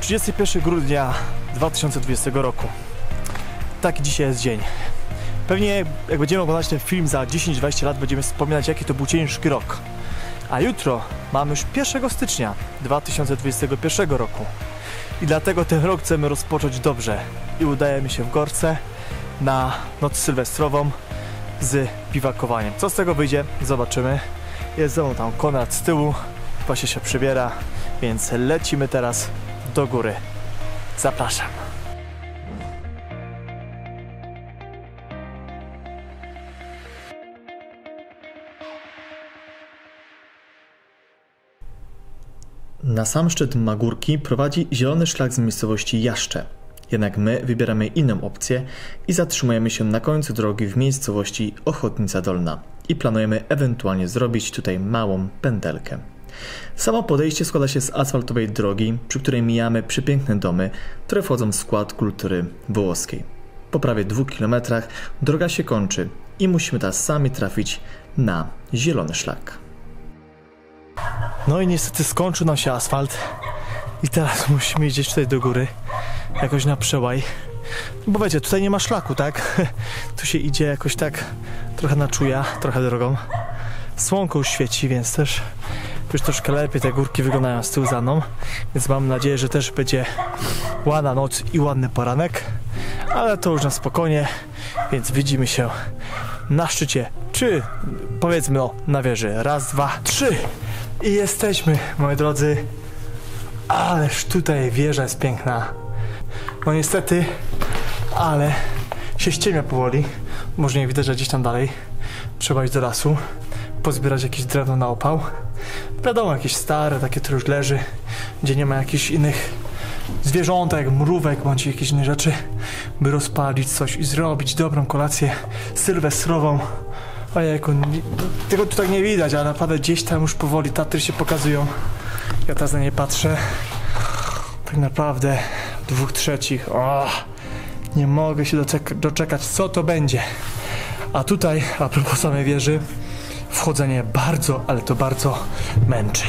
31 grudnia 2020 roku. Taki dzisiaj jest dzień. Pewnie jak będziemy oglądać ten film za 10-20 lat, będziemy wspominać, jaki to był ciężki rok. A jutro mamy już 1 stycznia 2021 roku. I dlatego ten rok chcemy rozpocząć dobrze. I udajemy się w Gorce na noc sylwestrową z biwakowaniem. Co z tego wyjdzie? Zobaczymy. Jest ze mną tam Konrad z tyłu. Właśnie się przybiera, więc lecimy teraz do góry. Zapraszam. Na sam szczyt Magórki prowadzi zielony szlak z miejscowości Jaszcze. Jednak my wybieramy inną opcję i zatrzymujemy się na końcu drogi w miejscowości Ochotnica Dolna i planujemy ewentualnie zrobić tutaj małą pętelkę. Samo podejście składa się z asfaltowej drogi, przy której mijamy przepiękne domy, które wchodzą w skład kultury włoskiej. Po prawie 2 kilometrach droga się kończy i musimy teraz sami trafić na zielony szlak. No i niestety skończył nam się asfalt i teraz musimy iść tutaj do góry, jakoś na przełaj. Bo wiecie, tutaj nie ma szlaku, tak? Tu się idzie jakoś tak trochę na czuja, trochę drogą. Słonko już świeci, więc też już troszkę lepiej te górki wyglądają z tyłu za mną. Więc mam nadzieję, że też będzie ładna noc i ładny poranek. Ale to już na spokojnie, więc widzimy się na szczycie, czy powiedzmy na wieży. 1, 2, 3 i jesteśmy, moi drodzy. Ależ tutaj wieża jest piękna. No niestety, ale się ściemnia powoli. Może nie widać, że gdzieś tam dalej trzeba iść do lasu, pozbierać jakieś drewno na opał. Wiadomo, jakieś stare, takie, które już leży, gdzie nie ma jakichś innych zwierzątek, mrówek bądź jakichś innych rzeczy, by rozpalić coś i zrobić dobrą kolację sylwestrową. Ojejku, tego tu tak nie widać, ale naprawdę gdzieś tam już powoli Tatry się pokazują. Ja teraz na nie patrzę. Tak naprawdę 2/3. Nie mogę się doczekać, co to będzie. A tutaj, a propos samej wieży, wchodzenie bardzo, ale to bardzo męczy.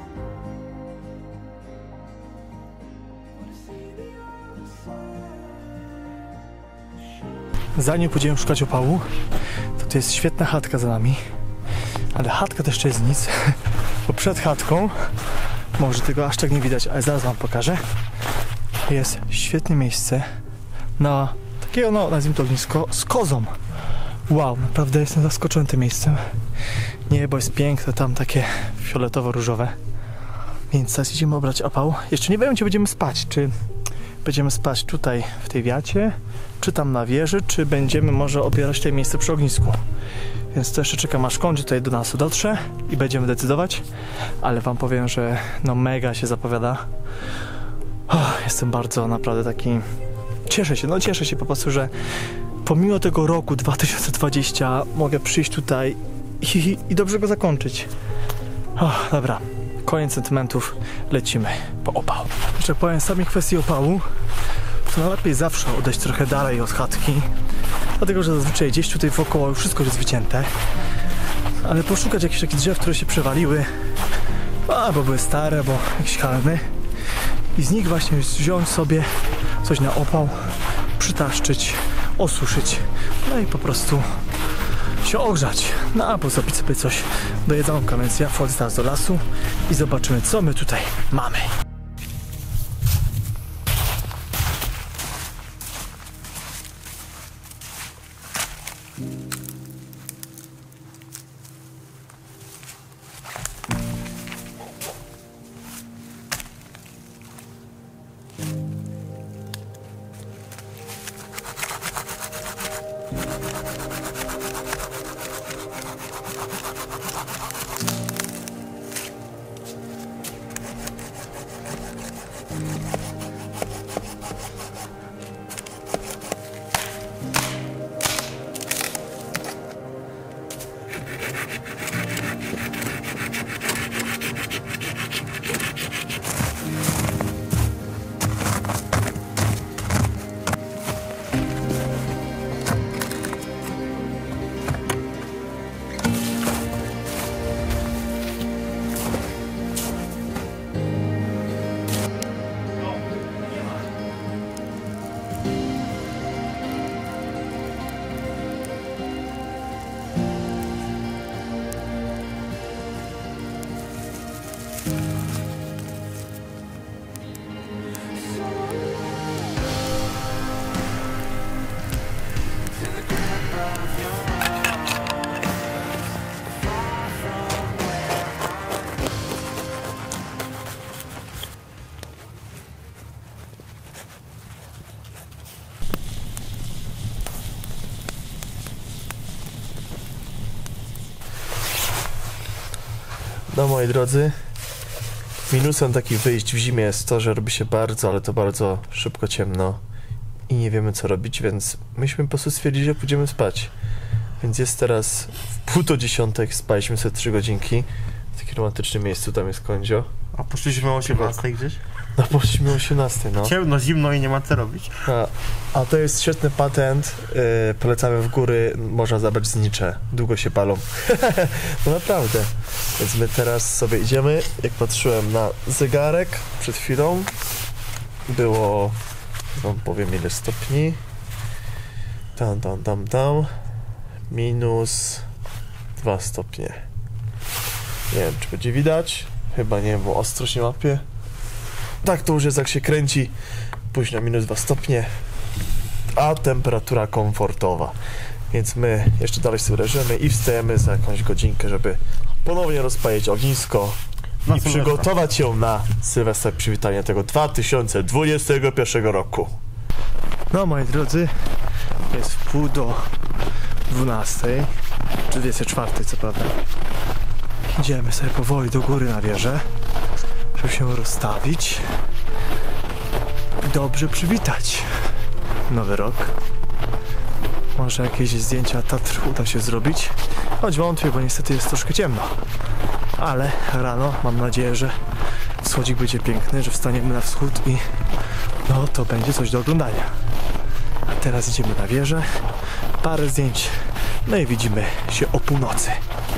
Zanim pójdziemy szukać opału, to jest świetna chatka za nami. Ale chatka też jest nic, bo przed chatką, może tego aż tak nie widać, ale zaraz wam pokażę, jest świetne miejsce na takiego, no nazwijmy to ognisko, z kozą. Wow, naprawdę jestem zaskoczony tym miejscem. Niebo jest piękne, tam takie fioletowo-różowe. Więc teraz idziemy obrać opał. Jeszcze nie wiem, gdzie będziemy spać. Czy będziemy spać tutaj w tej wiacie, czy tam na wieży, czy będziemy może obierać to miejsce przy ognisku. Więc to jeszcze czekam, aż koń tutaj do nas dotrze i będziemy decydować. Ale wam powiem, że no mega się zapowiada. Jestem bardzo naprawdę taki... Cieszę się po prostu, że pomimo tego roku 2020 mogę przyjść tutaj i dobrze go zakończyć. Dobra, koniec sentymentów, lecimy po opał. Jeszcze powiem samej kwestii opału, to najlepiej zawsze odejść trochę dalej od chatki, dlatego że zazwyczaj gdzieś tutaj wokoło już wszystko jest wycięte, ale poszukać jakichś takich drzew, które się przewaliły, bo były stare, bo jakieś halny, i z nich właśnie wziąć sobie coś na opał, przytaszczyć, osuszyć, no i po prostu się ogrzać, no albo zrobić sobie coś do jedzonka. Więc ja wchodzę teraz do lasu i zobaczymy, co my tutaj mamy. No moi drodzy, minusem takich wyjść w zimie jest to, że robi się bardzo, ale to bardzo szybko ciemno i nie wiemy co robić, więc myśmy po prostu stwierdzili, że pójdziemy spać. Więc jest teraz w 9:30, spaliśmy sobie 3 godzinki w takim romantycznym miejscu, tam jest kądzio. A poszliśmy o 18 gdzieś? No poszliśmy o 18, no. Ciemno, zimno i nie ma co robić. A to jest świetny patent, polecamy w góry, można zabrać znicze, długo się palą. No naprawdę. Więc my teraz sobie idziemy, jak patrzyłem na zegarek przed chwilą, było, wam powiem ile stopni, tam, minus 2 stopnie. Nie wiem, czy będzie widać, chyba nie, bo ostrość nie łapie. Tak to już jest, jak się kręci, późno minus 2 stopnie, a temperatura komfortowa. Więc my jeszcze dalej sobie leżymy i wstajemy za jakąś godzinkę, żeby ponownie rozpalić ognisko i przygotować się na Sylwestra, przywitanie tego 2021 roku. No moi drodzy, jest w 11:30, czy 24 co prawda. Idziemy sobie powoli do góry na wieżę, żeby się rozstawić i dobrze przywitać nowy rok. Może jakieś zdjęcia Tatr uda się zrobić, choć wątpię, bo niestety jest troszkę ciemno. Ale rano mam nadzieję, że wschodzik będzie piękny, że wstaniemy na wschód i no to będzie coś do oglądania. A teraz idziemy na wieżę, parę zdjęć, no i widzimy się o północy.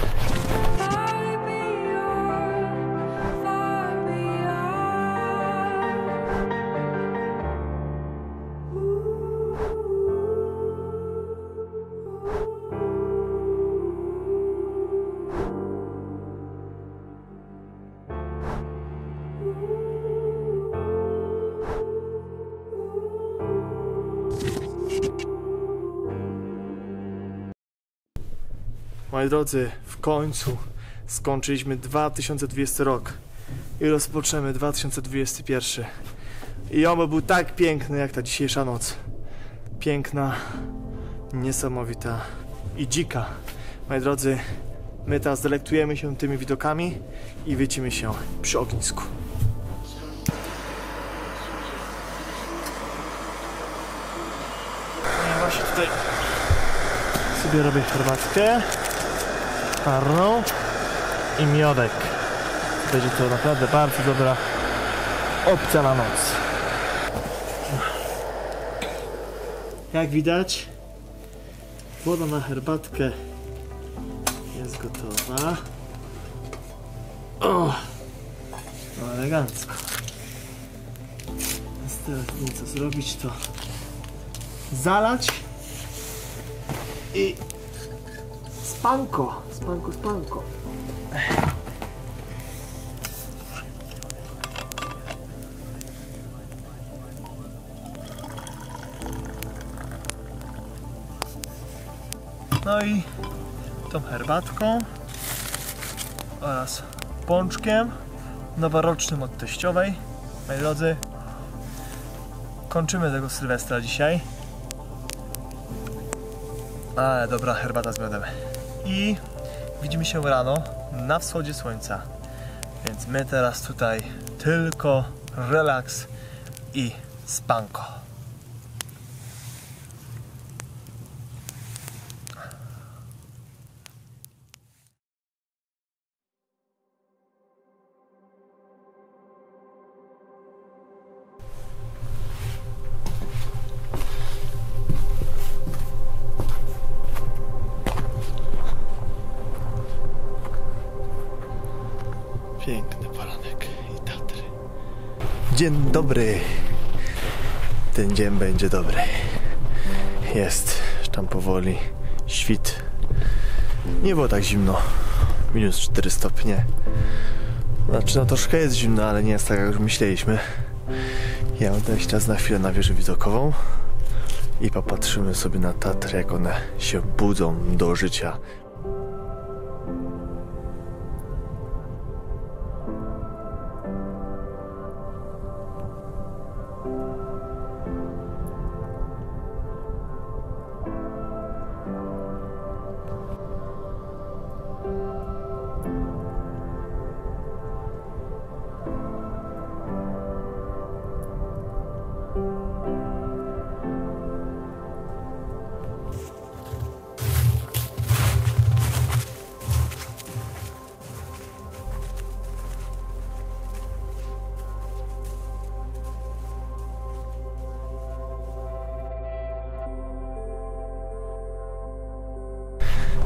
Moi drodzy, w końcu skończyliśmy 2020 rok i rozpoczniemy 2021. I on był tak piękny jak ta dzisiejsza noc. Piękna, niesamowita i dzika. Moi drodzy, my teraz delektujemy się tymi widokami i widzimy się przy ognisku. I właśnie tutaj sobie robię herbatkę czarną i miodek. Będzie to naprawdę bardzo dobra opcja na noc. Jak widać, woda na herbatkę jest gotowa. O, no elegancko. Więc teraz co zrobić, to zalać i spanko. No i tą herbatką oraz pączkiem noworocznym od teściowej. Moi drodzy, kończymy tego Sylwestra dzisiaj. Ale dobra herbata z miodem. I widzimy się rano na wschodzie słońca. Więc my teraz tutaj tylko relaks i spanko. Piękny poranek i Tatry. Dzień dobry. Ten dzień będzie dobry. Jest tam powoli świt. Nie było tak zimno. Minus 4 stopnie. Znaczy no troszkę jest zimno, ale nie jest tak jak już myśleliśmy. Ja udaję się teraz na chwilę na wieżę widokową i popatrzymy sobie na Tatry, jak one się budzą do życia.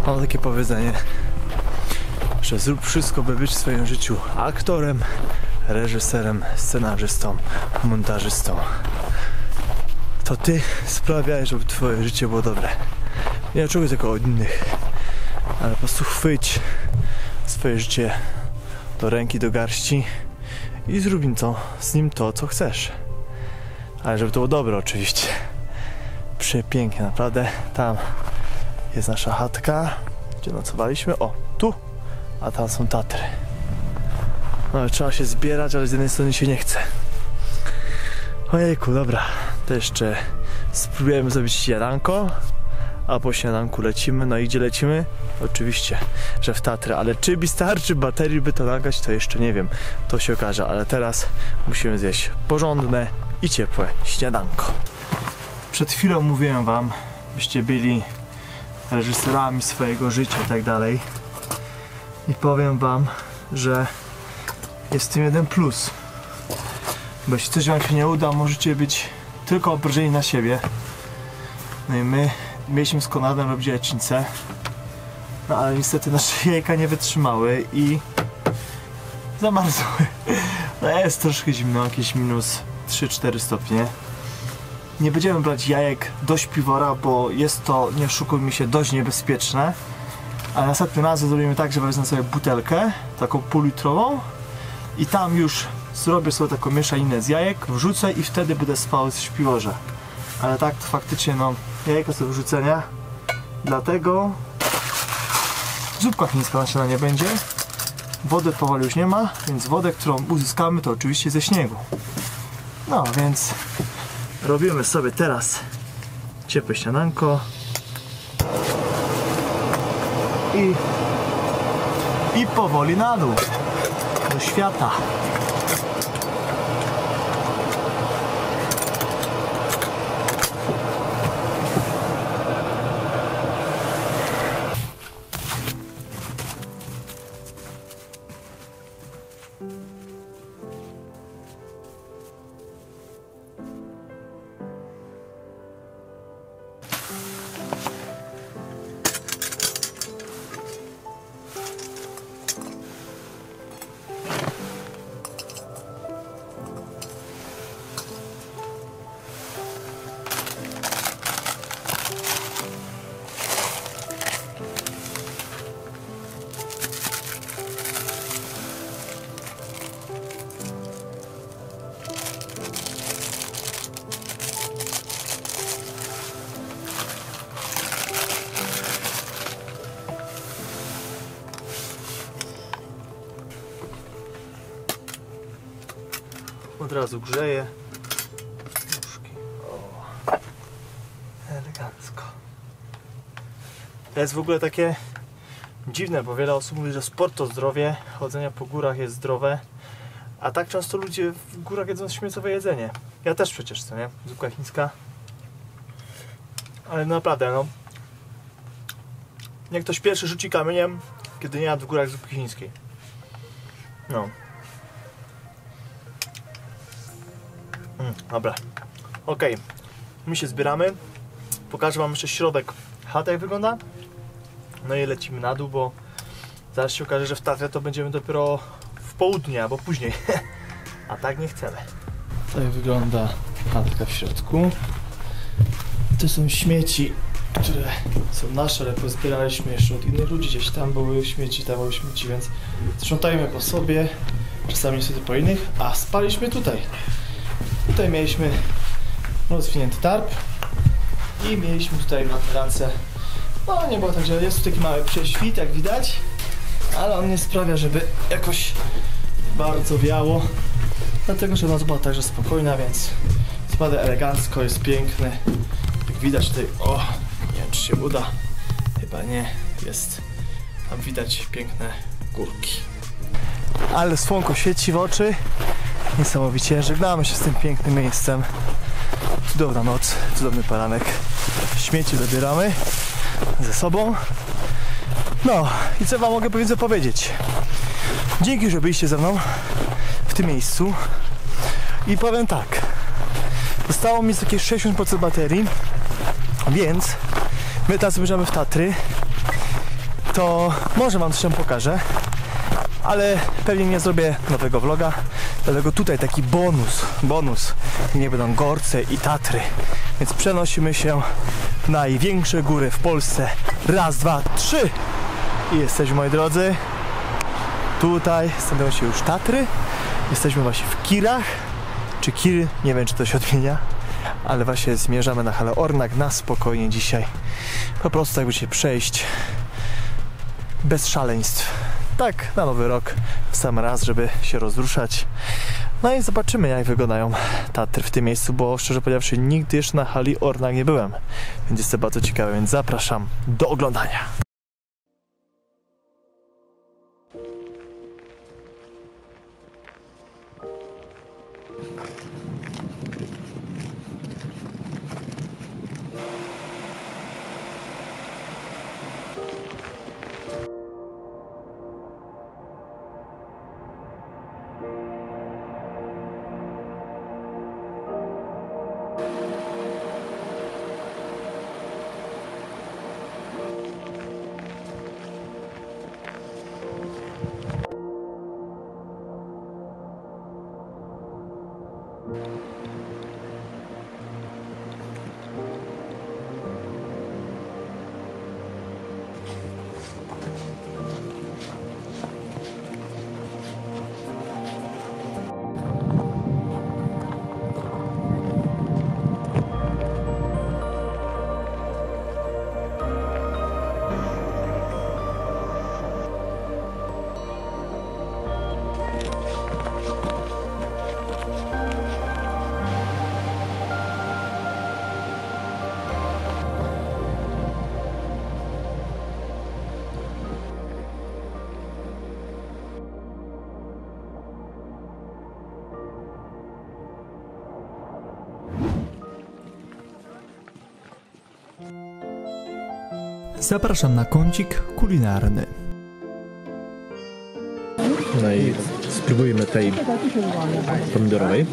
Mam takie powiedzenie, że zrób wszystko, by być w swoim życiu aktorem, reżyserem, scenarzystą, montażystą. To ty sprawiaj, żeby twoje życie było dobre. Nie oczekuj tego od innych, ale po prostu chwyć swoje życie do ręki, do garści i zrób z nim to, co chcesz. Ale żeby to było dobre oczywiście. Przepięknie, naprawdę. Tam jest nasza chatka, gdzie nocowaliśmy. O, tu. A tam są Tatry. No ale trzeba się zbierać, ale z jednej strony się nie chce. Ojejku, dobra. To jeszcze spróbujemy zrobić śniadanko. A po śniadanku lecimy. No i gdzie lecimy? Oczywiście, że w Tatry. Ale czy mi starczy baterii, by to nagrać, to jeszcze nie wiem. To się okaże, ale teraz musimy zjeść porządne i ciepłe śniadanko. Przed chwilą mówiłem wam, byście byli reżyserami swojego życia i tak dalej. I powiem wam, że jest w tym jeden plus. Bo jeśli coś wam się nie uda, możecie być tylko obrażeni na siebie. No i my mieliśmy z Konradem robić jajecznicę. No ale niestety nasze jajka nie wytrzymały i zamarzły. No jest troszkę zimno, jakieś minus 3-4 stopnie. Nie będziemy brać jajek do śpiwora, bo jest to, nie oszukujmy się, dość niebezpieczne. A następnym razem zrobimy tak, że wezmę sobie butelkę, taką półlitrową i tam już zrobię sobie taką mieszaninę z jajek, wrzucę i wtedy będę spał w śpiworze. Ale tak to faktycznie, no, jajka są do wrzucenia, dlatego zupka chińska na śniadanie będzie. Wody powoli już nie ma, więc wodę, którą uzyskamy, to oczywiście ze śniegu. No więc robimy sobie teraz ciepłe śniadanko i powoli na dół do świata. Od razu grzeje. O, elegancko. To jest w ogóle takie dziwne, bo wiele osób mówi, że sport to zdrowie, chodzenie po górach jest zdrowe, a tak często ludzie w górach jedzą śmieciowe jedzenie. Ja też przecież, co nie? Zupka chińska. Ale naprawdę, no. Niech ktoś pierwszy rzuci kamieniem, kiedy nie jadł w górach zupki chińskiej. No. Dobra, okej, my się zbieramy, pokażę wam jeszcze środek chaty, jak wygląda, no i lecimy na dół, bo zaraz się okaże, że w Tatrze to będziemy dopiero w południe albo później, a tak nie chcemy. Tak wygląda chatka w środku. To są śmieci, które są nasze, ale pozbieraliśmy jeszcze od innych ludzi, gdzieś tam były śmieci, tam były śmieci, więc sprzątajmy po sobie, czasami niestety po innych, a spaliśmy tutaj. Tutaj mieliśmy rozwinięty tarp i mieliśmy tutaj materace. No nie było tak, że jest tu taki mały prześwit, jak widać, ale on nie sprawia, żeby jakoś bardzo wiało, dlatego że noc była także spokojna, więc spada elegancko, jest piękny. Jak widać tutaj, o, nie wiem czy się uda, chyba nie, jest tam widać piękne górki. Ale słonko świeci w oczy. Niesamowicie, żegnamy się z tym pięknym miejscem. Cudowna noc, cudowny poranek. Śmieci zabieramy ze sobą. No i co wam mogę powiedzieć? Dzięki, że byliście ze mną w tym miejscu. I powiem tak, zostało mi jakieś 60% baterii, więc my teraz zmierzamy w Tatry to może wam coś tam pokażę, ale pewnie nie zrobię nowego vloga, dlatego tutaj taki bonus, nie będą Gorce i Tatry, więc przenosimy się w największe góry w Polsce. Raz, dwa, trzy i jesteśmy, moi drodzy, tutaj znajdują się już Tatry, jesteśmy właśnie w Kirach, czy Kiry, nie wiem czy to się odmienia, ale właśnie zmierzamy na Halę Ornak na spokojnie dzisiaj, po prostu jakby się przejść bez szaleństw. Tak, na nowy rok, w sam raz, żeby się rozruszać. No i zobaczymy, jak wyglądają Tatry w tym miejscu, bo szczerze powiedziawszy, nigdy jeszcze na Hali Ornak nie byłem. Więc jest to bardzo ciekawe, więc zapraszam do oglądania. Zapraszam na kącik kulinarny. No i spróbujmy tej pomidorowej.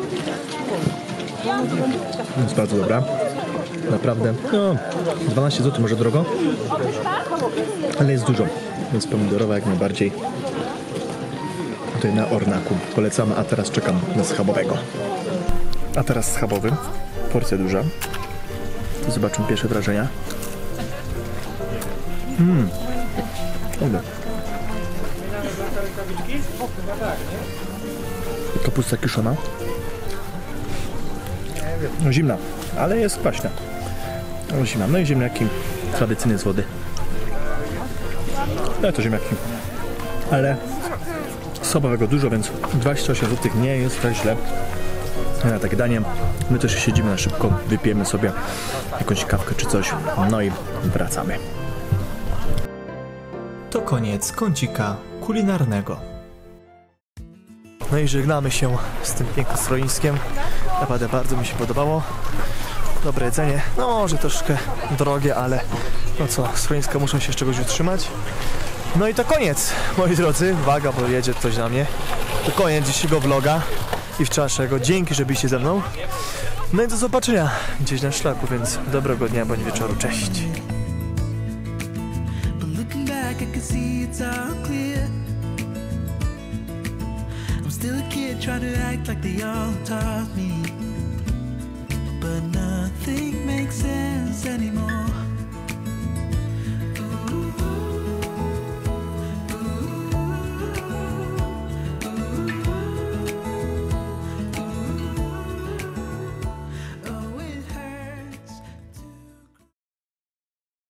Jest bardzo dobra. Naprawdę, no 12 zł może drogo, ale jest dużo, więc pomidorowa jak najbardziej. Tutaj na Ornaku polecamy, a teraz czekam na schabowego. A teraz schabowy, porcja duża. To zobaczmy pierwsze wrażenia. Kapusta kiszona. Zimna, ale jest kwaśna. Zimna. No i ziemniaki tradycyjne z wody. No to ziemniaki. Ale schabowego dużo, więc 28 zł nie jest tak źle na takie danie. My też siedzimy na szybko, wypijemy sobie jakąś kawkę czy coś, no i wracamy. To koniec kącika kulinarnego. No i żegnamy się z tym pięknym schroniskiem. Naprawdę bardzo mi się podobało. Dobre jedzenie, no może troszkę drogie, ale no co, schroniska muszą się z czegoś utrzymać. No i to koniec, moi drodzy. Uwaga, bo jedzie ktoś na mnie. To koniec dzisiejszego vloga i wczorajszego. Dzięki, że byliście ze mną. No i do zobaczenia gdzieś na szlaku, więc dobrego dnia bądź wieczoru. Cześć. I can see it's all clear. I'm still a kid trying to act like they all taught me.